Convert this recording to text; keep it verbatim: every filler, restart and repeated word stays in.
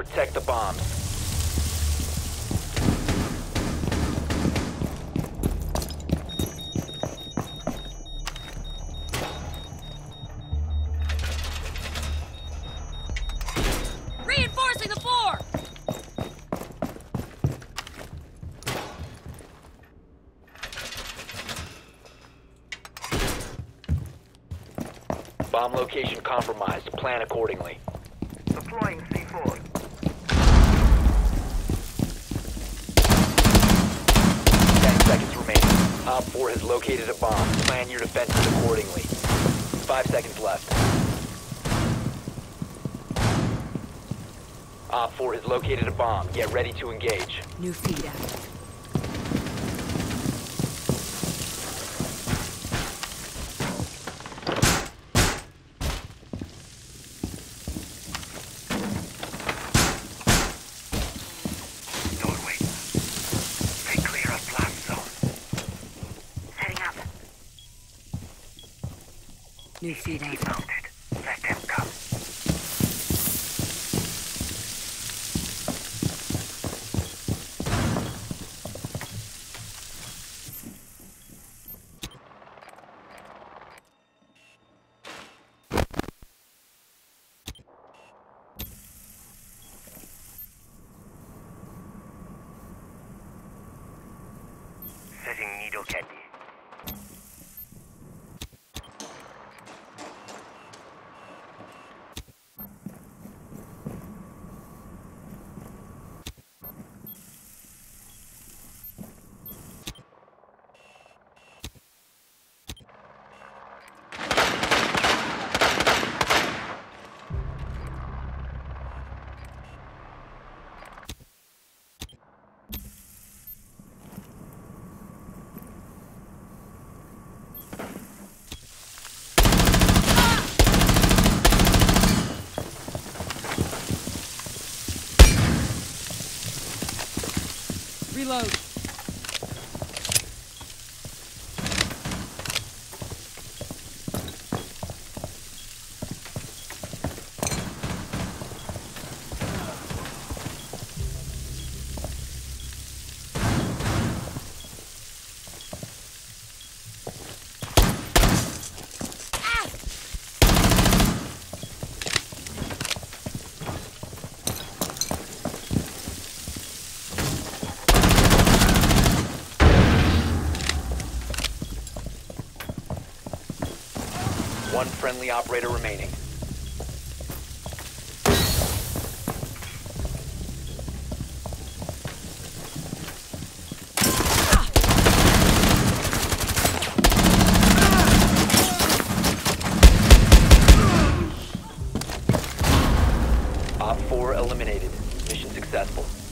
protect the bombs. Reinforcing the floor! Bomb location compromised. Plan accordingly. Deploying C four. Ten seconds remaining. Op four has located a bomb. Plan your defenses accordingly. Five seconds left. Op four has located a bomb. Get ready to engage. New feed out. Doorway. Stay clear of blast zone. Setting up. New feed Keep out. mounted. Let them come. Setting needle candy. Reload. One friendly operator remaining. Op four eliminated. Mission successful.